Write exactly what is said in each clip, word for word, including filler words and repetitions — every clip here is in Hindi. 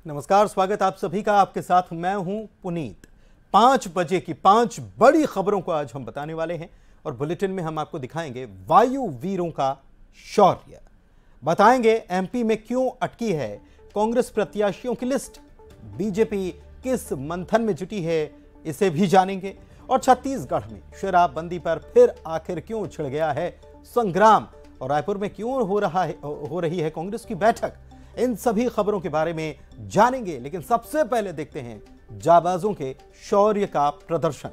नमस्कार, स्वागत आप सभी का। आपके साथ मैं हूं पुनीत। पांच बजे की पांच बड़ी खबरों को आज हम बताने वाले हैं और बुलेटिन में हम आपको दिखाएंगे वायु वीरों का शौर्य, बताएंगे एमपी में क्यों अटकी है कांग्रेस प्रत्याशियों की लिस्ट, बीजेपी किस मंथन में जुटी है इसे भी जानेंगे, और छत्तीसगढ़ में शराबबंदी पर फिर आखिर क्यों छिड़ गया है संग्राम, और रायपुर में क्यों हो रहा है हो रही है कांग्रेस की बैठक। इन सभी खबरों के बारे में जानेंगे, लेकिन सबसे पहले देखते हैं जाबाजों के शौर्य का प्रदर्शन।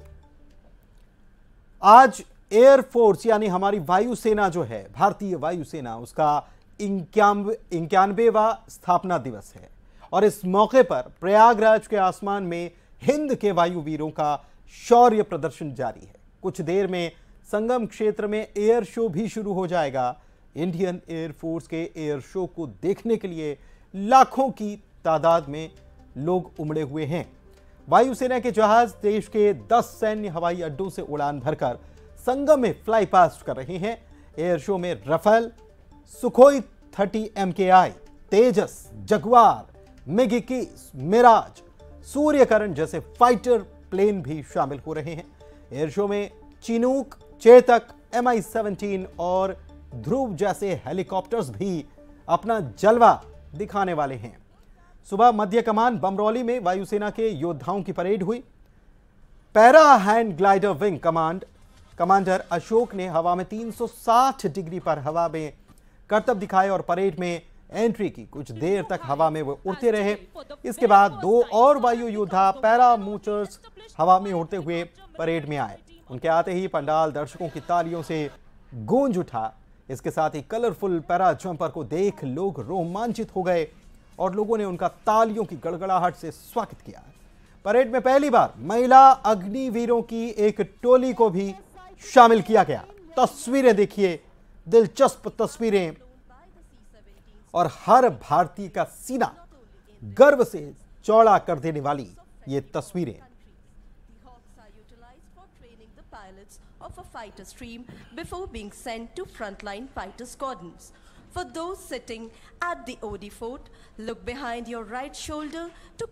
आज एयरफोर्स यानी हमारी वायुसेना जो है, भारतीय वायुसेना, उसका इक्यानवेवां स्थापना दिवस है और इस मौके पर प्रयागराज के आसमान में हिंद के वायुवीरों का शौर्य प्रदर्शन जारी है। कुछ देर में संगम क्षेत्र में एयर शो भी शुरू हो जाएगा। इंडियन एयरफोर्स के एयर शो को देखने के लिए लाखों की तादाद में लोग उमड़े हुए हैं। वायुसेना के जहाज देश के दस सैन्य हवाई अड्डों से उड़ान भरकर संगम में फ्लाई पास्ट कर रहे हैं। एयर शो में Rafale, Sukhoi thirty M K I, Tejas, Jaguar, MiG इक्कीस, मिराज, सूर्यकरण जैसे फाइटर प्लेन भी शामिल हो रहे हैं। एयर शो में Chinook, Chetak, M I seventeen और ध्रुव जैसे हेलीकॉप्टर्स भी अपना जलवा दिखाने वाले हैं। सुबह मध्य कमान बमरौली में वायुसेना के योद्धाओं की परेड हुई। Para hand glider wing command commander Ashok ने हवा में तीन सौ साठ डिग्री पर हवा में करतब दिखाए और परेड में एंट्री की। कुछ देर तक हवा में वो उड़ते रहे। इसके बाद दो और वायु योद्धा पैरामोटर्स हवा में उड़ते हुए परेड में आए। उनके आते ही पंडाल दर्शकों की तालियों से गूंज उठा। इसके साथ ही कलरफुल पैरा जंपर को देख लोग रोमांचित हो गए और लोगों ने उनका तालियों की गड़गड़ाहट से स्वागत किया। परेड में पहली बार महिला अग्निवीरों की एक टोली को भी शामिल किया गया। तस्वीरें देखिए, दिलचस्प तस्वीरें, और हर भारतीय का सीना गर्व से चौड़ा कर देने वाली ये तस्वीरें। Of a fighter stream before being sent to frontline fighter squadrons. For those sitting at the O D fort, look behind your right shoulder to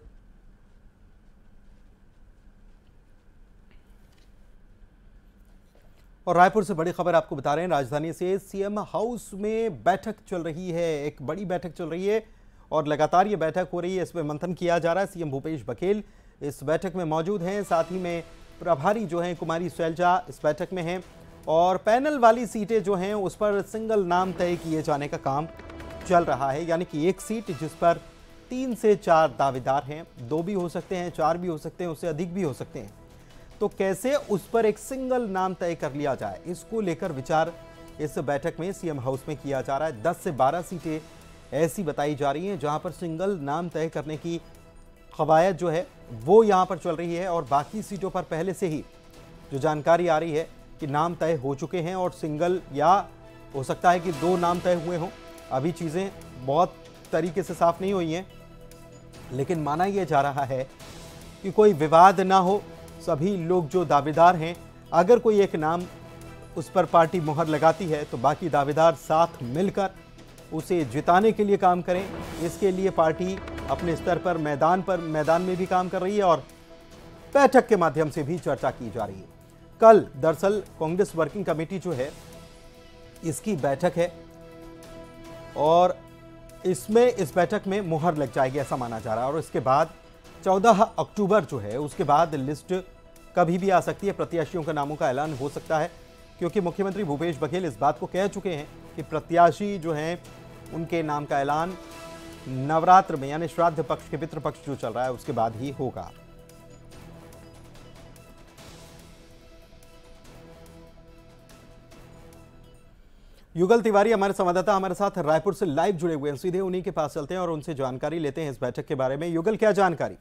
और रायपुर से बड़ी खबर आपको बता रहे हैं। राजधानी से सीएम हाउस में बैठक चल रही है, एक बड़ी बैठक चल रही है और लगातार ये बैठक हो रही है। इसमें मंथन किया जा रहा है। सीएम भूपेश बघेल इस बैठक में मौजूद हैं, साथ ही में प्रभारी जो हैं कुमारी शैलजा इस बैठक में हैं, और पैनल वाली सीटें जो हैं उस पर सिंगल नाम तय किए जाने का काम चल रहा है। यानी कि एक सीट जिस पर तीन से चार दावेदार हैं, दो भी हो सकते हैं, चार भी हो सकते हैं, उससे अधिक भी हो सकते हैं, तो कैसे उस पर एक सिंगल नाम तय कर लिया जाए, इसको लेकर विचार इस बैठक में सीएम हाउस में किया जा रहा है। दस से बारह सीटें ऐसी बताई जा रही हैं जहां पर सिंगल नाम तय करने की कवायद जो है वो यहाँ पर चल रही है, और बाकी सीटों पर पहले से ही जो जानकारी आ रही है कि नाम तय हो चुके हैं और सिंगल या हो सकता है कि दो नाम तय हुए हों। अभी चीज़ें बहुत तरीके से साफ नहीं हुई हैं, लेकिन माना यह जा रहा है कि कोई विवाद ना हो। सभी लोग जो दावेदार हैं, अगर कोई एक नाम उस पर पार्टी मुहर लगाती है तो बाकी दावेदार साथ मिलकर उसे जिताने के लिए काम करें। इसके लिए पार्टी अपने स्तर पर मैदान पर मैदान में भी काम कर रही है और बैठक के माध्यम से भी चर्चा की जा रही है। कल दरअसल कांग्रेस वर्किंग कमेटी जो है इसकी बैठक है और इसमें इस बैठक में मुहर लग जाएगी ऐसा माना जा रहा है, और इसके बाद चौदह अक्टूबर जो है उसके बाद लिस्ट कभी भी आ सकती है। प्रत्याशियों के नामों का ऐलान हो सकता है, क्योंकि मुख्यमंत्री भूपेश बघेल इस बात को कह चुके हैं कि प्रत्याशी जो हैं उनके नाम का ऐलान नवरात्र में यानी श्राद्ध पक्ष के पितृपक्ष जो चल रहा है उसके बाद ही होगा। युगल तिवारी हमारे संवाददाता हमारे साथ रायपुर से लाइव जुड़े हुए हैं, सीधे उन्हीं के पास चलते हैं और उनसे जानकारी लेते हैं इस बैठक के बारे में। युगल, क्या जानकारी?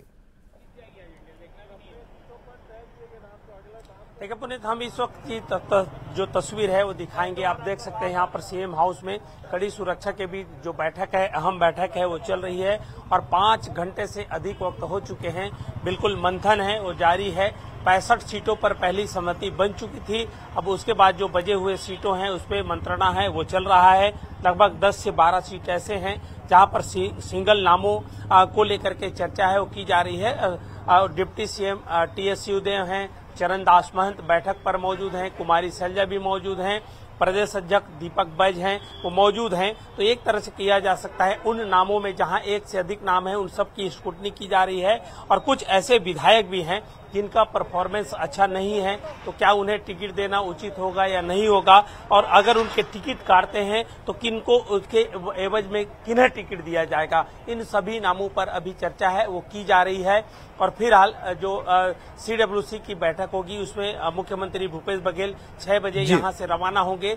देखिए पुनीत, हम इस वक्त की त, त, जो तस्वीर है वो दिखाएंगे। आप देख सकते हैं यहाँ पर सीएम हाउस में कड़ी सुरक्षा के बीच जो बैठक है, अहम बैठक है, वो चल रही है और पांच घंटे से अधिक वक्त हो चुके हैं। बिल्कुल मंथन है वो जारी है। पैंसठ सीटों पर पहली सहमति बन चुकी थी। अब उसके बाद जो बचे हुए सीटों हैं उस पर मंत्रणा है वो चल रहा है। लगभग दस से बारह सीट ऐसे हैं जहां पर सी, सिंगल नामों आ, को लेकर के चर्चा है वो की जा रही है। आ, deputy CM T S Singhdeo हैं, चरण दास महंत बैठक पर मौजूद हैं, कुमारी सैलजा भी मौजूद हैं, प्रदेश अध्यक्ष दीपक बैज हैं, वो मौजूद हैं। तो एक तरह से किया जा सकता है उन नामों में जहां एक से अधिक नाम है उन सब की स्क्रूटनी की जा रही है, और कुछ ऐसे विधायक भी हैं जिनका परफॉर्मेंस अच्छा नहीं है, तो क्या उन्हें टिकट देना उचित होगा या नहीं होगा, और अगर उनके टिकट काटते हैं तो किनको उसके एवज में किन्हें टिकट दिया जाएगा। इन सभी नामों पर अभी चर्चा है वो की जा रही है। और फिलहाल जो सी डब्ल्यू सी की बैठक होगी उसमें आ, मुख्यमंत्री भूपेश बघेल छह बजे यहां से रवाना होंगे।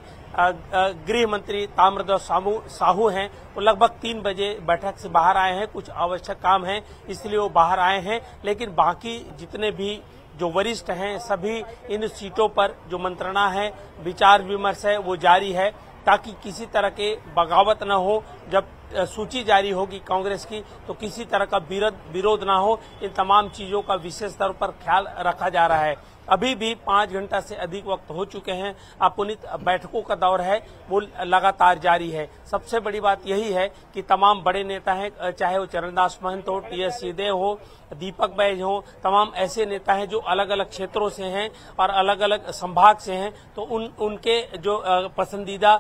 गृह मंत्री ताम्रध्वज साहू साहू हैं, वो लगभग तीन बजे बैठक से बाहर आए हैं, कुछ आवश्यक काम है इसलिए वो बाहर आए हैं। लेकिन बाकी जितने भी जो वरिष्ठ हैं सभी इन सीटों पर जो मंत्रणा है, विचार विमर्श है वो जारी है, ताकि किसी तरह के बगावत न हो। जब सूची जारी होगी कांग्रेस की तो किसी तरह का विरोध विरोध ना हो, इन तमाम चीजों का विशेष तौर पर ख्याल रखा जा रहा है। अभी भी पांच घंटा से अधिक वक्त हो चुके हैं, अपुनित बैठकों का दौर है वो लगातार जारी है। सबसे बड़ी बात यही है कि तमाम बड़े नेता हैं, चाहे वो चरणदास महंत हो, टी एस सिंहदेव हो, दीपक बैज हो, तमाम ऐसे नेता हैं जो अलग अलग क्षेत्रों से हैं और अलग अलग संभाग से हैं। तो उन उनके जो पसंदीदा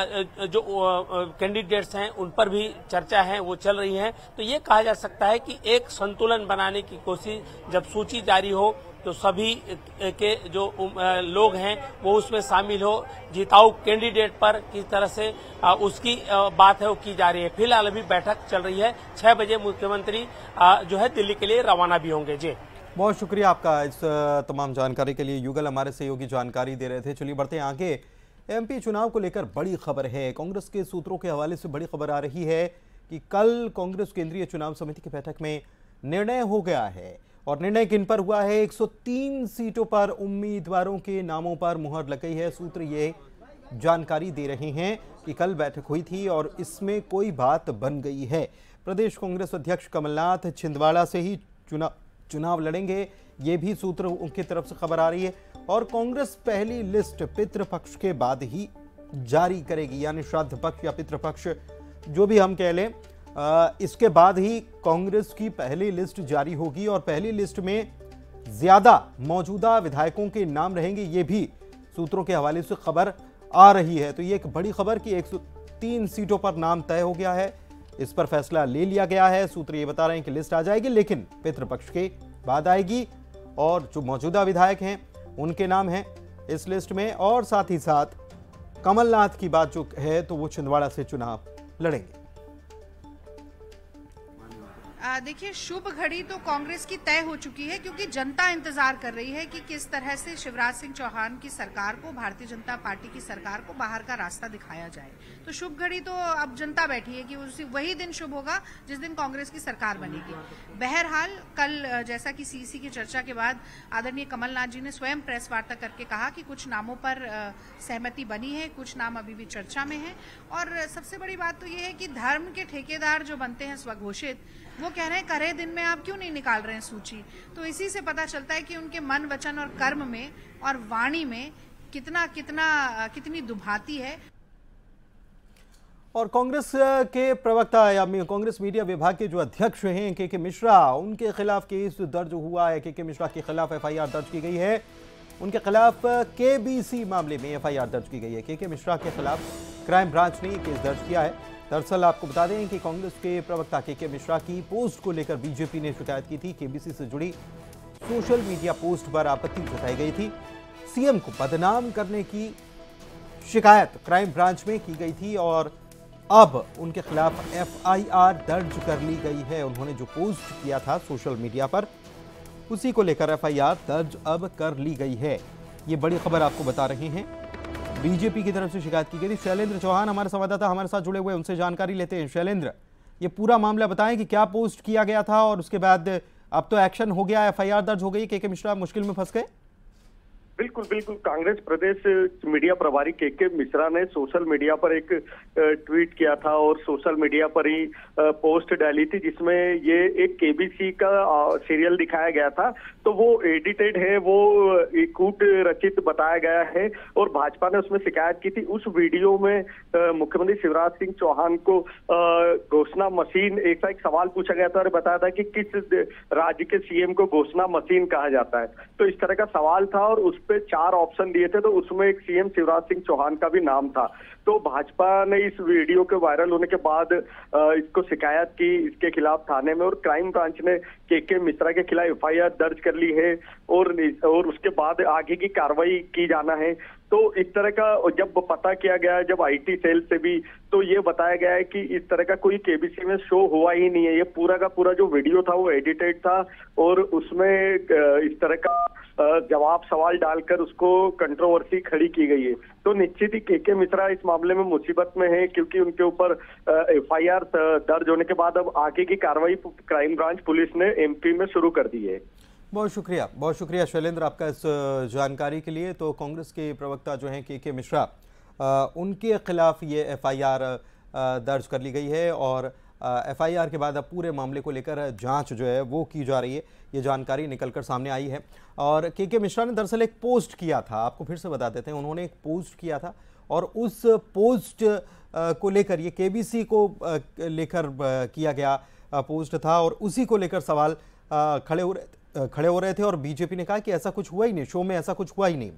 जो कैंडिडेट्स हैं उन पर भी चर्चा है वो चल रही है। तो ये कहा जा सकता है कि एक संतुलन बनाने की कोशिश, जब सूची जारी हो तो सभी के जो लोग हैं वो उसमें शामिल हो, जिताऊ कैंडिडेट पर किस तरह से उसकी बात है वो की जा रही है। फिलहाल अभी बैठक चल रही है, छह बजे मुख्यमंत्री जो है दिल्ली के लिए रवाना भी होंगे। जी बहुत शुक्रिया आपका इस तमाम जानकारी के लिए। युगल हमारे सहयोगी जानकारी दे रहे थे। चलिए बढ़ते हैं आगे। एमपी चुनाव को लेकर बड़ी खबर है, कांग्रेस के सूत्रों के हवाले से बड़ी खबर आ रही है कि कल कांग्रेस केंद्रीय चुनाव समिति की बैठक में निर्णय हो गया है। और निर्णय किन पर हुआ है? एक सौ तीन सीटों पर उम्मीदवारों के नामों पर मुहर लग गई है। सूत्र ये जानकारी दे रहे हैं कि कल बैठक हुई थी और इसमें कोई बात बन गई है। प्रदेश कांग्रेस अध्यक्ष कमलनाथ छिंदवाड़ा से ही चुनाव चुनाव लड़ेंगे, ये भी सूत्र उनकी तरफ से खबर आ रही है। और कांग्रेस पहली लिस्ट पितृपक्ष के बाद ही जारी करेगी, यानी श्राद्ध पक्ष या पितृपक्ष जो भी हम कह लें, आ, इसके बाद ही कांग्रेस की पहली लिस्ट जारी होगी और पहली लिस्ट में ज्यादा मौजूदा विधायकों के नाम रहेंगे, ये भी सूत्रों के हवाले से खबर आ रही है। तो ये एक बड़ी खबर कि एक सौ तीन सीटों पर नाम तय हो गया है, इस पर फैसला ले लिया गया है। सूत्र ये बता रहे हैं कि लिस्ट आ जाएगी लेकिन पितृपक्ष के बाद आएगी और जो मौजूदा विधायक हैं उनके नाम हैं इस लिस्ट में। और साथ ही साथ कमलनाथ की बात जो है तो वो छिंदवाड़ा से चुनाव लड़ेंगे। देखिए, शुभ घड़ी तो कांग्रेस की तय हो चुकी है, क्योंकि जनता इंतजार कर रही है कि किस तरह से शिवराज सिंह चौहान की सरकार को, भारतीय जनता पार्टी की सरकार को बाहर का रास्ता दिखाया जाए। तो शुभ घड़ी तो अब जनता बैठी है कि उसी वही दिन शुभ होगा जिस दिन कांग्रेस की सरकार बनेगी। बहरहाल कल जैसा कि सीसी की चर्चा के बाद आदरणीय कमलनाथ जी ने स्वयं प्रेस वार्ता करके कहा कि कुछ नामों पर सहमति बनी है, कुछ नाम अभी भी चर्चा में है। और सबसे बड़ी बात तो ये है कि धर्म के ठेकेदार जो बनते हैं स्वघोषित, वो कह रहे हैं करे दिन में आप क्यों नहीं निकाल रहे हैं सूची। तो इसी से पता चलता है कि उनके मन, वचन और कर्म में और वाणी में कितना कितना कितनी दुभाती है। और कांग्रेस के प्रवक्ता या कांग्रेस मीडिया विभाग के जो अध्यक्ष हैं के के मिश्रा, उनके खिलाफ केस दर्ज हुआ है। के के मिश्रा के खिलाफ एफ आई आर दर्ज की गई है, उनके खिलाफ के बी सी मामले में एफ आई आर दर्ज की गई है। के के मिश्रा के खिलाफ क्राइम ब्रांच ने केस दर्ज किया है। दरअसल आपको बता दें कि कांग्रेस के प्रवक्ता के के मिश्रा की पोस्ट को लेकर बीजेपी ने शिकायत की थी। केबीसी से जुड़ी सोशल मीडिया पोस्ट पर आपत्ति जताई गई थी। सीएम को बदनाम करने की शिकायत क्राइम ब्रांच में की गई थी और अब उनके खिलाफ एफ आई आर दर्ज कर ली गई है। उन्होंने जो पोस्ट किया था सोशल मीडिया पर, उसी को लेकर एफ आई आर दर्ज अब कर ली गई है। ये बड़ी खबर आपको बता रहे हैं। बीजेपी की तरफ से शिकायत की गई थी। शैलेंद्र चौहान हमारे संवाददाता हमारे साथ जुड़े हुए, उनसे जानकारी लेते हैं। शैलेंद्र, ये पूरा मामला बताएं कि क्या पोस्ट किया गया था और उसके बाद अब तो एक्शन हो गया, एफ आई आर दर्ज हो गई, के के मिश्रा मुश्किल में फंस गए। बिल्कुल बिल्कुल कांग्रेस प्रदेश मीडिया प्रभारी के के मिश्रा ने सोशल मीडिया पर एक ट्वीट किया था और सोशल मीडिया पर ही पोस्ट डाली थी, जिसमें ये एक केबीसी का सीरियल दिखाया गया था। तो वो एडिटेड है, वो कूट रचित बताया गया है और भाजपा ने उसमें शिकायत की थी। उस वीडियो में मुख्यमंत्री शिवराज सिंह चौहान को घोषणा मशीन, ऐसा एक सवाल पूछा गया था और बताया था कि किस राज्य के सीएम को घोषणा मशीन कहा जाता है। तो इस तरह का सवाल था और उस पे चार ऑप्शन दिए थे, तो उसमें एक सीएम शिवराज सिंह चौहान का भी नाम था। तो भाजपा ने इस वीडियो के वायरल होने के बाद इसको शिकायत की इसके खिलाफ थाने में, और क्राइम ब्रांच ने के के मिश्रा के खिलाफ एफ आई आर दर्ज कर ली है और और उसके बाद आगे की कार्रवाई की जाना है। तो इस तरह का जब पता किया गया, जब आईटी सेल से भी, तो ये बताया गया है कि इस तरह का कोई केबीसी में शो हुआ ही नहीं है। ये पूरा का पूरा जो वीडियो था वो एडिटेड था और उसमें इस तरह का जवाब सवाल डालकर उसको कंट्रोवर्सी खड़ी की गई है। तो निश्चित ही के के मिश्रा इस मामले में मुसीबत में है, क्योंकि उनके ऊपर एफ आई आर दर्ज होने के बाद अब आगे की कार्रवाई क्राइम ब्रांच पुलिस ने एमपी में शुरू कर दी है। बहुत शुक्रिया, बहुत शुक्रिया शैलेंद्र आपका इस जानकारी के लिए। तो कांग्रेस के प्रवक्ता जो हैं के के मिश्रा, उनके खिलाफ ये एफ आई आर दर्ज कर ली गई है और एफ आई आर के बाद अब पूरे मामले को लेकर जांच जो है वो की जा रही है। ये जानकारी निकलकर सामने आई है। और के के मिश्रा ने दरअसल एक पोस्ट किया था, आपको फिर से बता देते हैं, उन्होंने एक पोस्ट किया था और उस पोस्ट को लेकर, ये के बी सी को लेकर किया गया पोस्ट था और उसी को लेकर सवाल खड़े हो रहे खड़े हो रहे थे और बीजेपी ने कहा कि ऐसा कुछ हुआ ही नहीं, शो में ऐसा कुछ हुआ ही नहीं।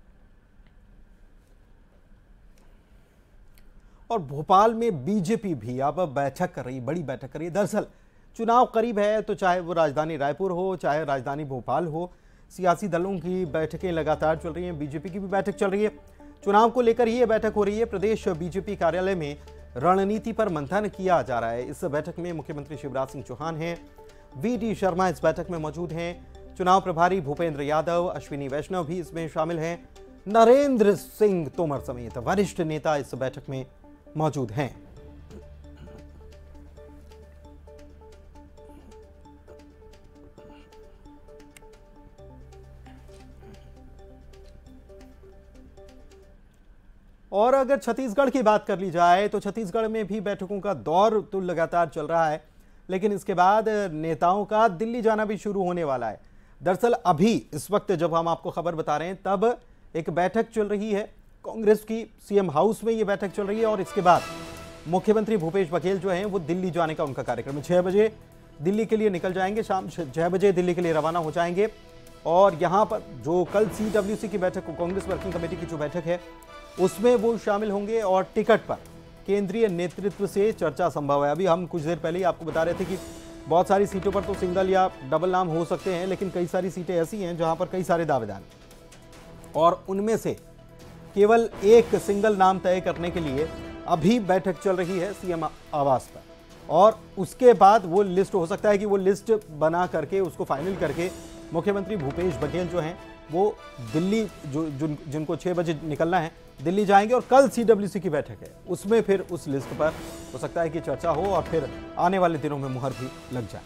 और भोपाल में बीजेपी भी अब बैठक कर रही है, बड़ी बैठक कर रही है। दरअसल चुनाव करीब है, तो चाहे वो राजधानी रायपुर हो, चाहे राजधानी भोपाल हो, सियासी दलों की बैठकें लगातार चल रही हैं। बीजेपी की भी बैठक चल रही है, चुनाव को लेकर ही ये बैठक हो रही है। प्रदेश बीजेपी कार्यालय में रणनीति पर मंथन किया जा रहा है। इस बैठक में मुख्यमंत्री शिवराज सिंह चौहान हैं, वी डी शर्मा इस बैठक में मौजूद हैं, चुनाव प्रभारी भूपेंद्र यादव, अश्विनी वैष्णव भी इसमें शामिल हैं, नरेंद्र सिंह तोमर समेत वरिष्ठ नेता इस बैठक में मौजूद हैं। और अगर छत्तीसगढ़ की बात कर ली जाए तो छत्तीसगढ़ में भी बैठकों का दौर तो लगातार चल रहा है, लेकिन इसके बाद नेताओं का दिल्ली जाना भी शुरू होने वाला है। दरअसल अभी इस वक्त जब हम आपको खबर बता रहे हैं तब एक बैठक चल रही है कांग्रेस की, सीएम हाउस में ये बैठक चल रही है और इसके बाद मुख्यमंत्री भूपेश बघेल जो हैं वो दिल्ली जाने का उनका कार्यक्रम है। छह बजे दिल्ली के लिए निकल जाएंगे, शाम छह बजे दिल्ली के लिए रवाना हो जाएंगे और यहाँ पर जो कल सी डब्ल्यू सी की बैठक, कांग्रेस वर्किंग कमेटी की जो बैठक है उसमें वो शामिल होंगे और टिकट पर केंद्रीय नेतृत्व से चर्चा संभव है। अभी हम कुछ देर पहले ही आपको बता रहे थे कि बहुत सारी सीटों पर तो सिंगल या डबल नाम हो सकते हैं, लेकिन कई सारी सीटें ऐसी हैं जहां पर कई सारे दावेदार और उनमें से केवल एक सिंगल नाम तय करने के लिए अभी बैठक चल रही है सीएम आवास पर और उसके बाद वो लिस्ट हो सकता है कि वो लिस्ट बना करके उसको फाइनल करके मुख्यमंत्री भूपेश बघेल जो हैं वो दिल्ली, जो जिन जिनको छः बजे निकलना है दिल्ली जाएंगे और कल सी डब्ल्यू सी की बैठक है उसमें फिर उस लिस्ट पर हो सकता है कि चर्चा हो और फिर आने वाले दिनों में मुहर भी लग जाए।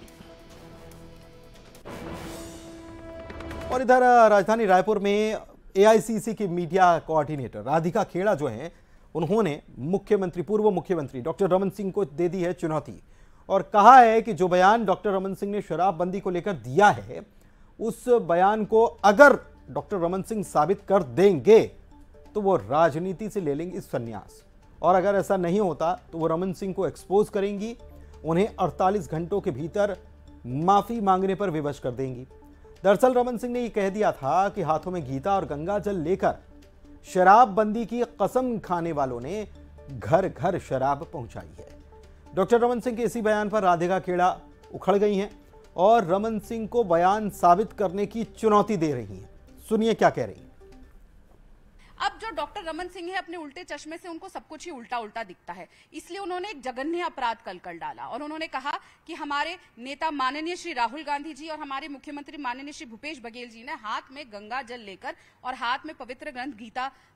और इधर राजधानी रायपुर में ए आई सी सी की मीडिया कोऑर्डिनेटर राधिका खेड़ा जो हैं उन्होंने मुख्यमंत्री, पूर्व मुख्यमंत्री डॉक्टर रमन सिंह को दे दी है चुनौती और कहा है कि जो बयान डॉक्टर रमन सिंह ने शराबबंदी को लेकर दिया है उस बयान को अगर डॉक्टर रमन सिंह साबित कर देंगे तो वो राजनीति से ले लेंगे संन्यास और अगर ऐसा नहीं होता तो वो रमन सिंह को एक्सपोज करेंगी, उन्हें अड़तालीस घंटों के भीतर माफी मांगने पर विवश कर देंगी। दरअसल रमन सिंह ने यह कह दिया था कि हाथों में गीता और गंगा जल लेकर शराबबंदी की कसम खाने वालों ने घर घर शराब पहुंचाई है। डॉक्टर रमन सिंह के इसी बयान पर राधिका खेड़ा उखड़ गई हैं और रमन सिंह को बयान साबित करने की चुनौती दे रही हैं। सुनिए क्या कह रही हैं। अब जो डॉक्टर रमन सिंह है अपने उल्टे चश्मे से उनको सब कुछ ही उल्टा उल्टा दिखता है, इसलिए उन्होंने एक जघन्य अपराध कल कर डाला और उन्होंने कहा कि हमारे नेता माननीय श्री राहुल गांधी जी और हमारे मुख्यमंत्री माननीय श्री भूपेश बघेल जी ने हाथ में गंगा जल लेकर और हाथ में पवित्र ग्रंथ गीता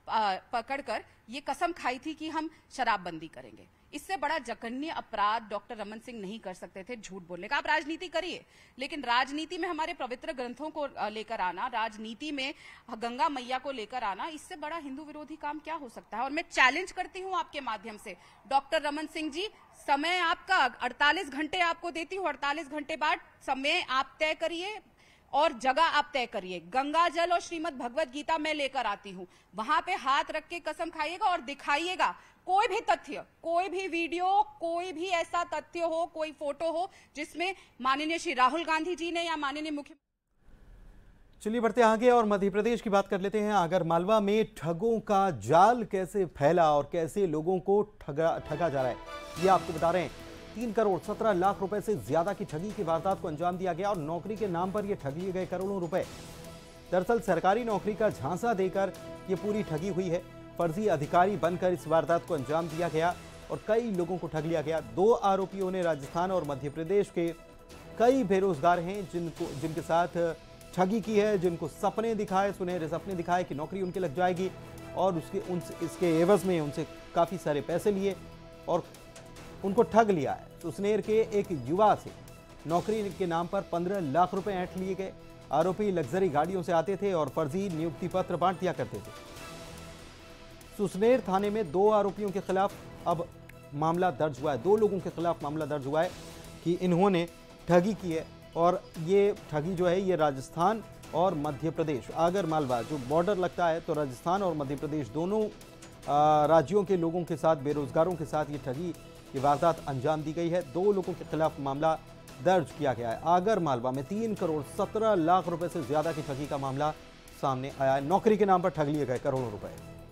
पकड़कर ये कसम खाई थी कि हम शराबबंदी करेंगे। इससे बड़ा जघन्य अपराध डॉक्टर रमन सिंह नहीं कर सकते थे झूठ बोलने का। आप राजनीति करिए, लेकिन राजनीति में हमारे पवित्र ग्रंथों को लेकर आना, राजनीति में गंगा मैया को लेकर आना, इससे बड़ा हिंदू विरोधी काम क्या हो सकता है। और मैं चैलेंज करती हूं आपके माध्यम से, डॉक्टर रमन सिंह जी, समय आपका अड़तालीस घंटे आपको देती हूं, अड़तालीस घंटे बाद समय आप तय करिए और जगह आप तय करिए। गंगा जल और श्रीमद् भगवत गीता मैं लेकर आती हूं, वहां पे हाथ रख के कसम खाइएगा और दिखाइएगा कोई भी तथ्य, कोई भी वीडियो, कोई भी ऐसा तथ्य हो, कोई फोटो हो जिसमें माननीय श्री राहुल गांधी जी ने या माननीय मुख्यमंत्री। चलिए बढ़ते आगे और मध्य प्रदेश की बात कर लेते हैं। आगर मालवा में ठगों का जाल कैसे फैला और कैसे लोगों को ठगा ठगा जा रहा है, ये आपको बता रहे हैं। तीन करोड़ सत्रह लाख रुपए से ज्यादा की ठगी की वारदात को अंजाम दिया गया और नौकरी के नाम पर यह ठग लिए गए करोड़ों रुपए। दरअसल सरकारी नौकरी का झांसा देकर यह पूरी ठगी हुई है। फर्जी अधिकारी बनकर इस वारदात को अंजाम दिया गया और कई लोगों को ठग लिया गया। दो आरोपियों ने राजस्थान और मध्य प्रदेश के कई बेरोजगार हैं जिनको जिनके साथ ठगी की है, जिनको सपने दिखाए, सुनहरे सपने दिखाए कि नौकरी उनके लग जाएगी और उसके उन इसके एवज में उनसे काफ़ी सारे पैसे लिए और उनको ठग लिया है। सुसनेर के एक युवा से नौकरी के नाम पर पंद्रह लाख रुपए ऐंठ लिए गए। आरोपी लग्जरी गाड़ियों से आते थे और फर्जी नियुक्ति पत्र बांट दिया करते थे। सुसनेर थाने में दो आरोपियों के खिलाफ अब मामला दर्ज हुआ है। दो लोगों के खिलाफ मामला दर्ज हुआ है कि इन्होंने ठगी की है और ये ठगी जो है ये राजस्थान और मध्य प्रदेश, आगर मालवा जो बॉर्डर लगता है, तो राजस्थान और मध्य प्रदेश दोनों राज्यों के लोगों के साथ, बेरोजगारों के साथ ये ठगी की वारदात अंजाम दी गई है। दो लोगों के खिलाफ मामला दर्ज किया गया है। आगर मालवा में तीन करोड़ सत्रह लाख रुपए से ज्यादा की ठगी का मामला सामने आया है। नौकरी के नाम पर ठग लिए गए करोड़ों रुपए।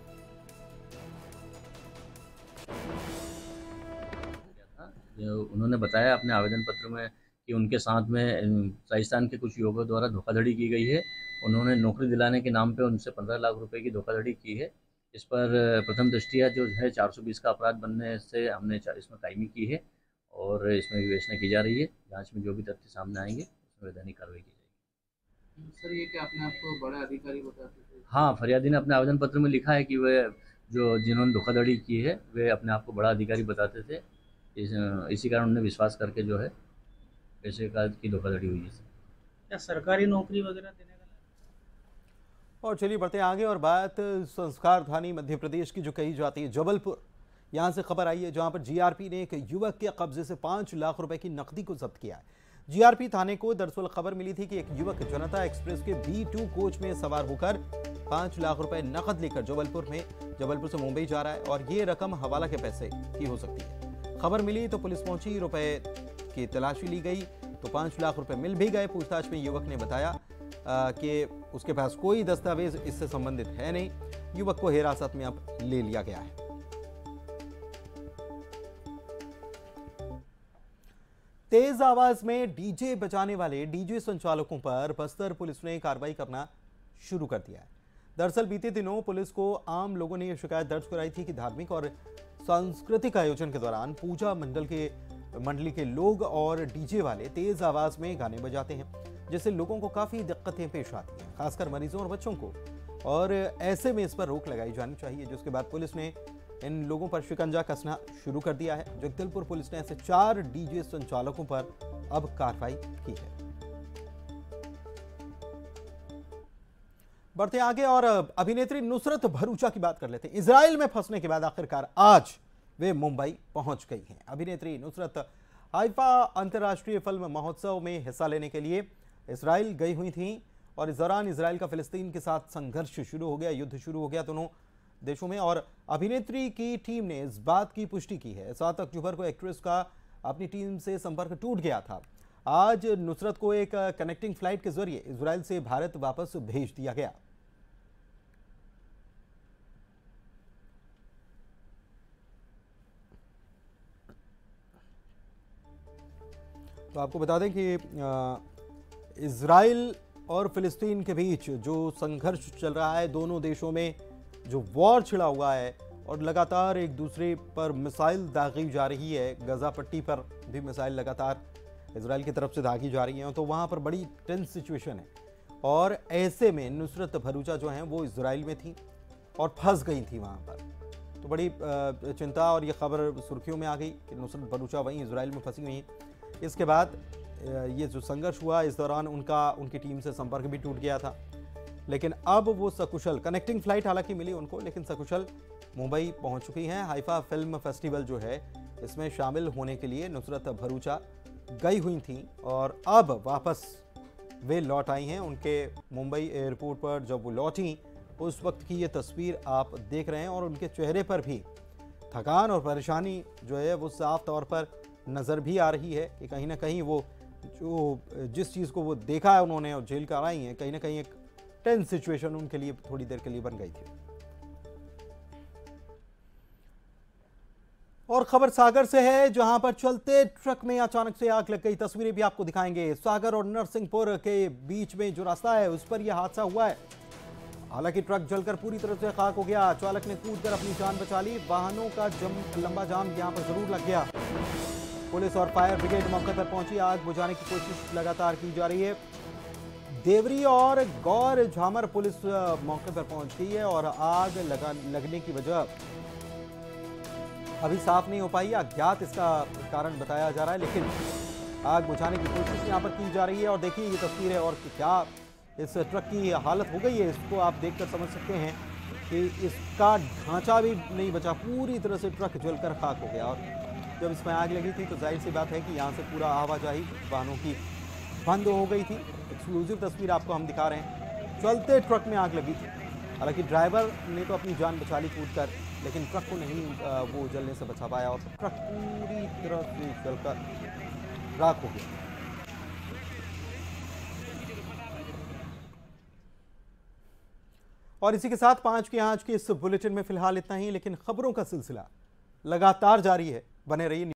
उन्होंने बताया अपने आवेदन पत्र में कि उनके साथ में राजस्थान के कुछ युवकों द्वारा धोखाधड़ी की गई है। उन्होंने नौकरी दिलाने के नाम पे उनसे पंद्रह लाख रुपए की धोखाधड़ी की है। इस पर प्रथम दृष्टिया जो है चार सौ बीस का अपराध बनने से हमने इसमें कायमी की है और इसमें विवेचना की जा रही है। जांच में जो भी तथ्य सामने आएंगे उसमें वैधानिक कार्रवाई की जाएगी। सर, ये क्या अपने आप को बड़ा अधिकारी बताते थे? हाँ, फरियादी ने अपने आवेदन पत्र में लिखा है कि वे जो जिन्होंने धोखाधड़ी की है वे अपने आप को बड़ा अधिकारी बताते थे। इस, इसी कारण उन्हें विश्वास करके जो है पैसे का की धोखाधड़ी हुई है। क्या सरकारी नौकरी वगैरह देने का? और चलिए बढ़ते आगे और बात संस्कार धानी मध्य प्रदेश की जो कही जाती है जबलपुर, यहाँ से खबर आई है जहाँ पर जीआरपी ने एक युवक के कब्जे से पाँच लाख रुपए की नकदी को जब्त किया है। जीआरपी थाने को दरअसल खबर मिली थी कि एक युवक जनता एक्सप्रेस के बी टू कोच में सवार होकर पाँच लाख रुपए नकद लेकर जबलपुर में जबलपुर से मुंबई जा रहा है और ये रकम हवाला के पैसे की हो सकती है। खबर मिली तो पुलिस पहुंची, रुपए की तलाशी ली गई तो पाँच लाख रुपए मिल भी गए। पूछताछ में युवक ने बताया कि उसके पास कोई दस्तावेज इससे संबंधित है नहीं। युवक को हिरासत में अब ले लिया गया है। तेज आवाज में डीजे बजाने वाले डीजे संचालकों पर बस्तर पुलिस ने कार्रवाई करना शुरू कर दिया है। दरअसल बीते दिनों पुलिस को आम लोगों ने यह शिकायत दर्ज कराई थी कि धार्मिक और सांस्कृतिक आयोजन के दौरान पूजा मंडल के मंडली के लोग और डीजे वाले तेज आवाज में गाने बजाते हैं, जिससे लोगों को काफी दिक्कतें पेश आती हैं, खासकर मरीजों और बच्चों को। और ऐसे में इस पर रोक लगाई जानी चाहिए, जिसके बाद पुलिस ने इन लोगों पर शिकंजा कसना शुरू कर दिया है। जगदलपुर पुलिस ने ऐसे चार डीजे संचालकों पर अब कार्रवाई की है। बढ़ते आगे और अभिनेत्री नुसरत भरूचा की बात कर लेते हैं। इजराइल में फंसने के बाद आखिरकार आज वे मुंबई पहुंच गई हैं। अभिनेत्री नुसरत हाइफा अंतर्राष्ट्रीय फिल्म महोत्सव में हिस्सा लेने के लिए इजराइल गई हुई थीं और इस दौरान इजराइल का फिलिस्तीन के साथ संघर्ष शुरू हो गया, युद्ध शुरू हो गया दोनों देशों में। और अभिनेत्री की टीम ने इस बात की पुष्टि की है। सात अक्टूबर को एक्ट्रेस का अपनी टीम से संपर्क टूट गया था। आज नुसरत को एक कनेक्टिंग फ्लाइट के जरिए इजराइल से भारत वापस भेज दिया गया। तो आपको बता दें कि इजराइल और फिलिस्तीन के बीच जो संघर्ष चल रहा है, दोनों देशों में जो वॉर छिड़ा हुआ है और लगातार एक दूसरे पर मिसाइल दागी जा रही है, गजा पट्टी पर भी मिसाइल लगातार इजराइल की तरफ से दागी जा रही हैं, तो वहाँ पर बड़ी टेंस सिचुएशन है। और ऐसे में नुसरत भरूचा जो हैं वो इजराइल में थी और फंस गई थी वहाँ पर। तो बड़ी चिंता और ये खबर सुर्खियों में आ गई कि नुसरत भरूचा वहीं इजराइल में फंसी हुई हैं। इसके बाद ये जो संघर्ष हुआ, इस दौरान उनका उनकी टीम से संपर्क भी टूट गया था, लेकिन अब वो सकुशल, कनेक्टिंग फ्लाइट हालांकि मिली उनको, लेकिन सकुशल मुंबई पहुंच चुकी हैं। हाइफा फिल्म फेस्टिवल जो है इसमें शामिल होने के लिए नुसरत भरूचा गई हुई थी और अब वापस वे लौट आई हैं। उनके मुंबई एयरपोर्ट पर जब वो लौटी उस वक्त की ये तस्वीर आप देख रहे हैं और उनके चेहरे पर भी थकान और परेशानी जो है वो साफ तौर पर नज़र भी आ रही है कि कहीं ना कहीं वो जो जिस चीज़ को वो देखा है उन्होंने और झेल कर आई हैं, कहीं ना कहीं एक टेंस सिचुएशन उनके लिए थोड़ी देर के लिए बन गई थी। और खबर सागर से है, जहां पर चलते ट्रक में अचानक से आग लग गई। तस्वीरें भी आपको दिखाएंगे। सागर और नरसिंहपुर के बीच में जो रास्ता है उस पर यह हादसा हुआ है। हालांकि ट्रक जलकर पूरी तरह से खाक हो गया। चालक ने कूदकर अपनी जान बचा ली। वाहनों का जम लंबा जाम यहां पर जरूर लग गया। पुलिस और फायर ब्रिगेड मौके पर पहुंची। आग बुझाने की कोशिश लगातार की जा रही है। देवरी और गौर झामर पुलिस मौके पर पहुंच गई है और आग लगा लगने की वजह अभी साफ नहीं हो पाई। अज्ञात इसका कारण बताया जा रहा है, लेकिन आग बुझाने की कोशिश यहां पर की जा रही है। और देखिए ये तस्वीर है और क्या इस ट्रक की हालत हो गई है, इसको आप देखकर समझ सकते हैं कि इसका ढांचा भी नहीं बचा। पूरी तरह से ट्रक जलकर खाक हो गया। और जब इसमें आग लगी थी तो जाहिर सी बात है कि यहाँ से पूरा आवाजाही वाहनों की बंद हो गई थी। एक्सक्लूसिव तस्वीर आपको हम दिखा रहे हैं। चलते ट्रक में आग लगी थी। हालांकि ड्राइवर ने तो अपनी जान बचा ली कूदकर, लेकिन ट्रक को नहीं वो जलने से बचा पाया और ट्रक पूरी तरह से जलकर राख हो गया। और इसी के साथ पांच की आज की इस बुलेटिन में फिलहाल इतना ही, लेकिन खबरों का सिलसिला लगातार जारी है। बने रहिए।